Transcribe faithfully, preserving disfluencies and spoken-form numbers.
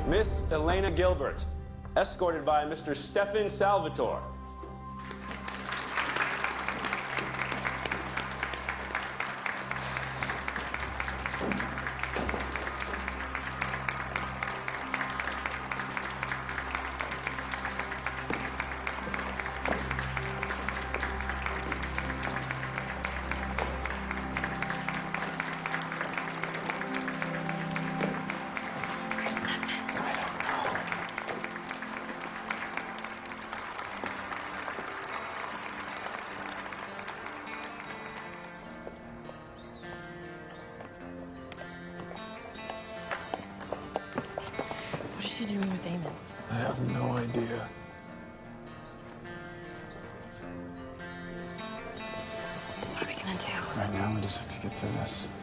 Miss Elena Gilbert, escorted by Mister Stefan Salvatore. What is she doing with Damon? I have no idea. What are we gonna do? Right now, we just have to get through this.